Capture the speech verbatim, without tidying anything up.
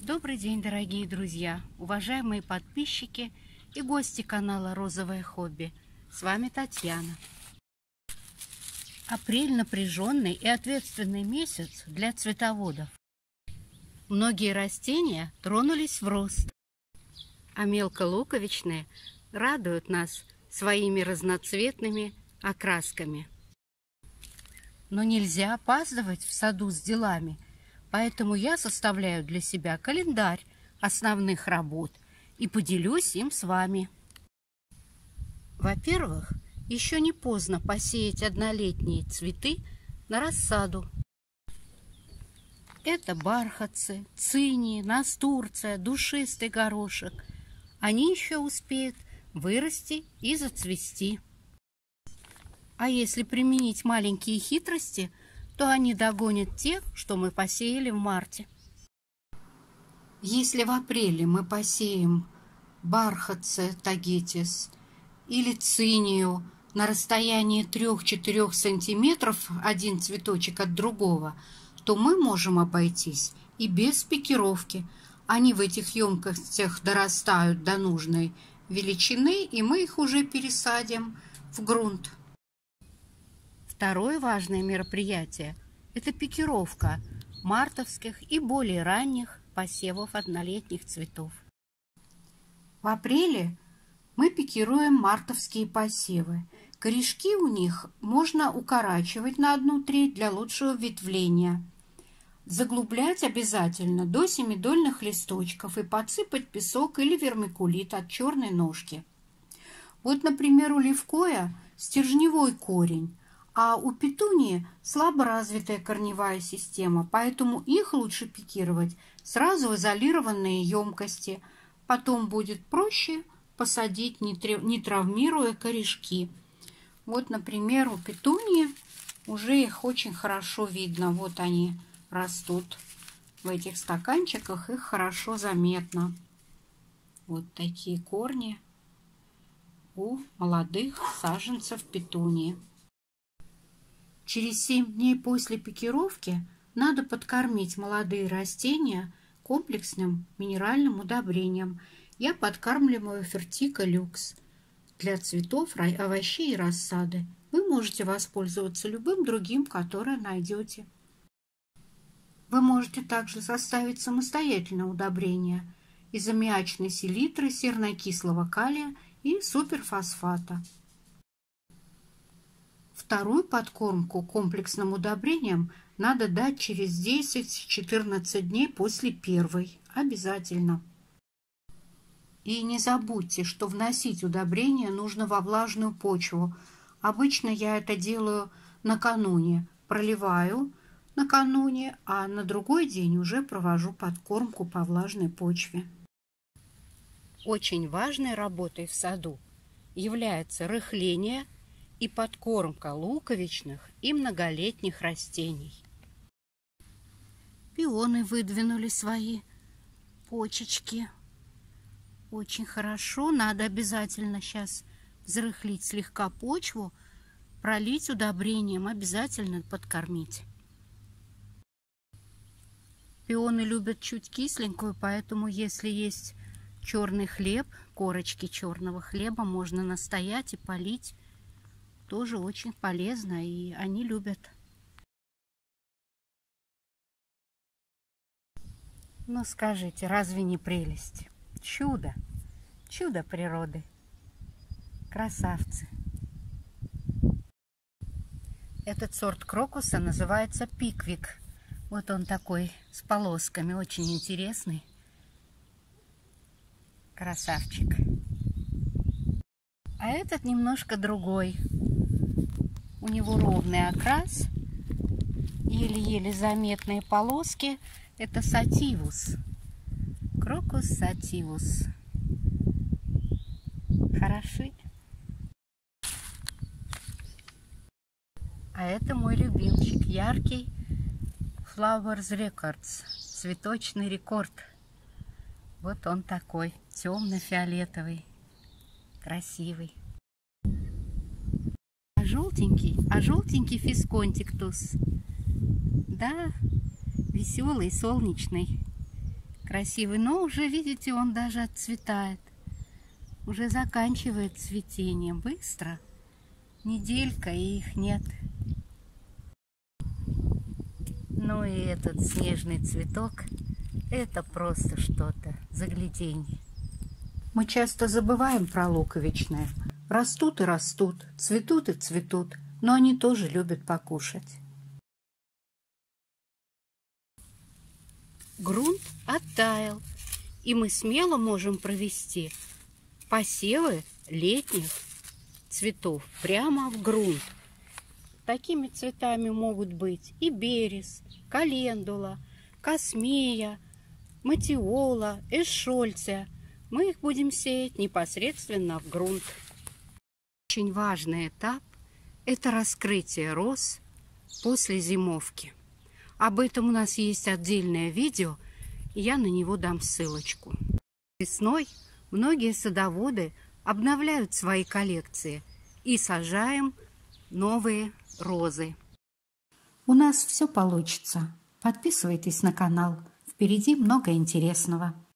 Добрый день, дорогие друзья, уважаемые подписчики и гости канала «Розовое хобби». С вами Татьяна. Апрель – напряженный и ответственный месяц для цветоводов. Многие растения тронулись в рост, а мелколуковичные радуют нас своими разноцветными окрасками. Но нельзя опаздывать в саду с делами, поэтому я составляю для себя календарь основных работ и поделюсь им с вами. Во-первых, еще не поздно посеять однолетние цветы на рассаду. Это бархатцы, цинии, настурция, душистый горошек. Они еще успеют вырасти и зацвести. А если применить маленькие хитрости, то они догонят тех, что мы посеяли в марте. Если в апреле мы посеем бархатцы тагетис или цинию на расстоянии трёх-четырёх сантиметров один цветочек от другого, то мы можем обойтись и без пикировки. Они в этих емкостях дорастают до нужной величины, и мы их уже пересадим в грунт. Второе важное мероприятие – это пикировка мартовских и более ранних посевов однолетних цветов. В апреле мы пикируем мартовские посевы. Корешки у них можно укорачивать на одну треть для лучшего ветвления. Заглублять обязательно до семидольных листочков и подсыпать песок или вермикулит от черной ножки. Вот, например, у левкоя стержневой корень, а у петунии слабо развитая корневая система, поэтому их лучше пикировать сразу в изолированные емкости. Потом будет проще посадить, не травмируя корешки. Вот, например, у петунии уже их очень хорошо видно. Вот они растут в этих стаканчиках, их хорошо заметно. Вот такие корни у молодых саженцев петунии. Через семь дней после пикировки надо подкормить молодые растения комплексным минеральным удобрением. Я подкармливаю Фертика Люкс для цветов, овощей и рассады. Вы можете воспользоваться любым другим, которое найдете. Вы можете также составить самостоятельное удобрение из аммиачной селитры, сернокислого калия и суперфосфата. Вторую подкормку комплексным удобрением надо дать через десять-четырнадцать дней после первой. Обязательно. И не забудьте, что вносить удобрение нужно во влажную почву. Обычно я это делаю накануне. Проливаю накануне, а на другой день уже провожу подкормку по влажной почве. Очень важной работой в саду является рыхление и подкормка луковичных и многолетних растений. Пионы выдвинули свои почечки. Очень хорошо. Надо обязательно сейчас взрыхлить слегка почву, пролить удобрением, обязательно подкормить. Пионы любят чуть кисленькую, поэтому если есть черный хлеб, корочки черного хлеба, можно настоять и полить. Тоже очень полезно, и они любят. Ну скажите, разве не прелесть? Чудо, чудо природы. Красавцы. Этот сорт крокуса называется пиквик. Вот он такой с полосками, очень интересный. Красавчик. А этот немножко другой. У него ровный окрас, еле-еле заметные полоски. Это сативус. Крокус сативус. Хороши. А это мой любимчик, яркий Flowers Records, цветочный рекорд. Вот он такой, темно-фиолетовый, красивый. А желтенький, а желтенький фисконтиктус. Да, веселый, солнечный, красивый, но уже, видите, он даже отцветает. Уже заканчивает цветение. Быстро. Неделька, и их нет. Ну и этот снежный цветок, это просто что-то, загляденье. Мы часто забываем про луковичное. Растут и растут, цветут и цветут, но они тоже любят покушать. Грунт оттаял, и мы смело можем провести посевы летних цветов прямо в грунт. Такими цветами могут быть и берез, календула, космея, матиола, эшольция. Мы их будем сеять непосредственно в грунт. Очень важный этап – это раскрытие роз после зимовки. Об этом у нас есть отдельное видео, и я на него дам ссылочку. Весной многие садоводы обновляют свои коллекции и сажаем новые розы. У нас все получится. Подписывайтесь на канал. Впереди много интересного.